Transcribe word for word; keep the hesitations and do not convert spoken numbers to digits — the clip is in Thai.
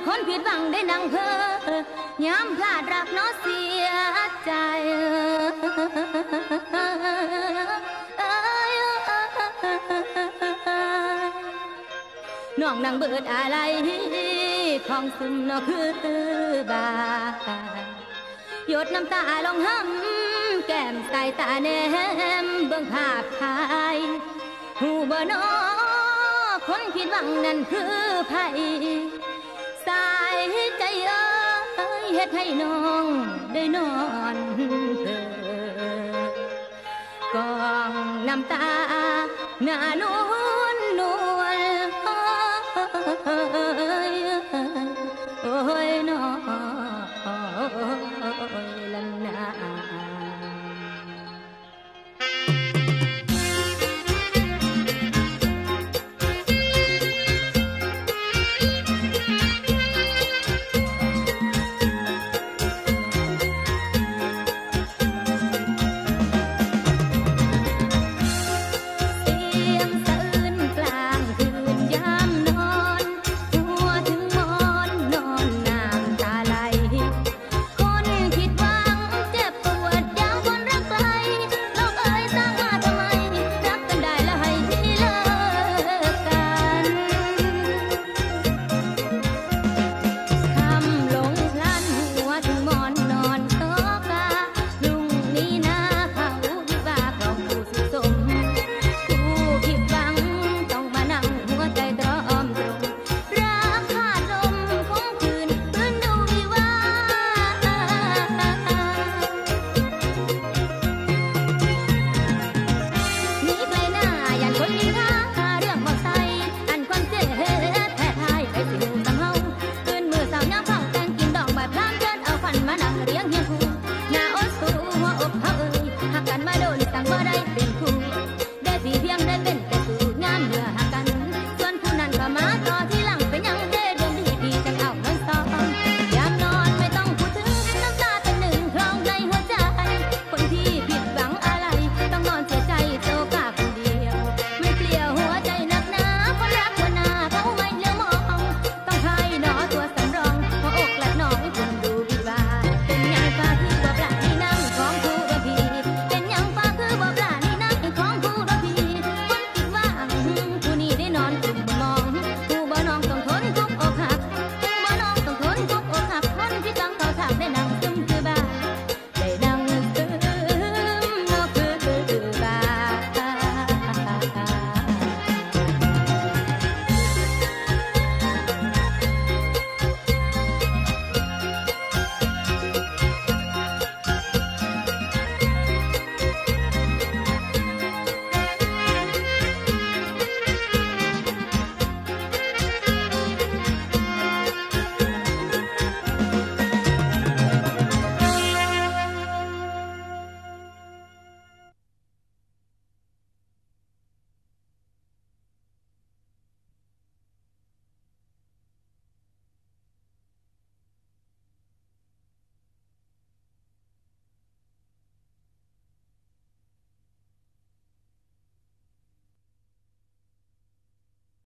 คนผิดหวังได้ดังเพ้อย้ำพลาดรักน้อเสียใจน้องนางเบิดอะไรของซึมนอคือบาหยดน้ำตาลงห้ำแก้มใส่ตาแนมเบิ่งภาพถ่ายหูบ่นอคนผิดหวังนั่นคือไผสายใจเอ้ยเฮ็ดให้น้องได้นอนเพ้อกองน้ำตาหน้าหนู